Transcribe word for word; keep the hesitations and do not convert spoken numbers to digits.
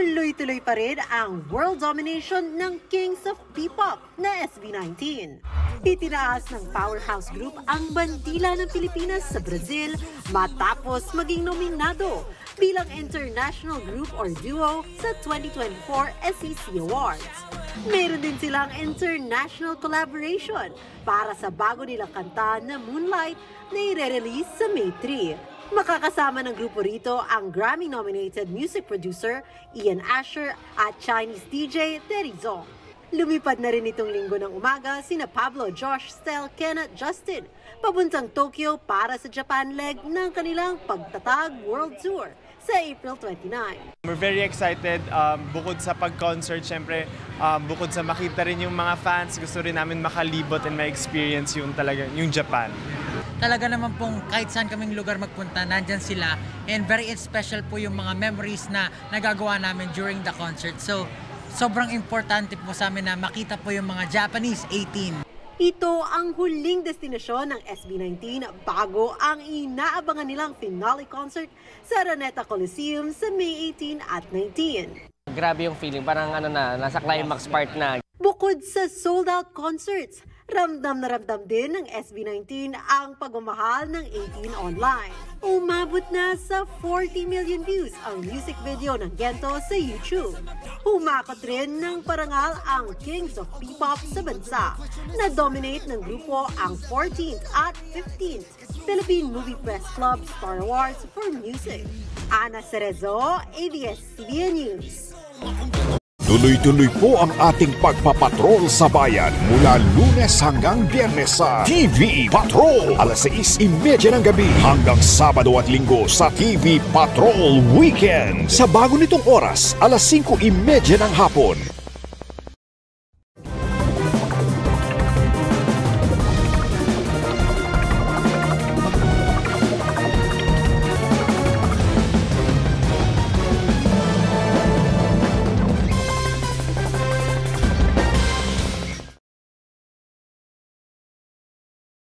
Tuloy-tuloy pa rin ang world domination ng Kings of P-pop na S B nineteen. Itinaas ng powerhouse group ang bandila ng Pilipinas sa Brazil matapos maging nominado bilang international group or duo sa twenty twenty-four S E C Awards. Meron din silang international collaboration para sa bago nilang kanta na Moonlight na i-release sa May three. Makakasama ng grupo rito ang Grammy-nominated music producer Ian Asher at Chinese D J Terry Zong. Lumipad na rin itong linggo ng umaga sina Pablo, Josh, Stel, Ken at Justin papuntang Tokyo para sa Japan leg ng kanilang pagtatag world tour sa April twenty-ninth. We're very excited, um, bukod sa pag-concert, syempre, um, bukod sa makita rin yung mga fans, gusto rin namin makalibot and ma-experience yung talaga, yung Japan. Talaga naman pong kahit saan kaming lugar magpunta, nandyan sila. And very special po yung mga memories na nagagawa namin during the concert. So, sobrang importante po sa amin na makita po yung mga Japanese eighteen. Ito ang huling destinasyon ng S B nineteen bago ang inaabangan nilang finale concert sa Araneta Coliseum sa May eighteen at nineteen. Grabe yung feeling, parang ano na, nasa climax part na. Bukod sa sold-out concerts, ramdam na ramdam din ng S B nineteen ang pagmamahal ng eighteen online. Umabot na sa forty million views ang music video ng Gento sa YouTube. Humakot rin ng parangal ang Kings of P-pop sa bansa. Na-dominate ng grupo ang fourteenth at fifteenth Philippine Movie Press Club Star Awards for Music. Ana Cerezo, A B S C B N News. Tuloy-tuloy po ang ating pagpapatrol sa bayan mula Lunes hanggang Biyernes sa T V Patrol. alas sais trenta ng gabi hanggang Sabado at Linggo sa T V Patrol Weekend. Sa bago nitong oras, alas singko trenta ng hapon.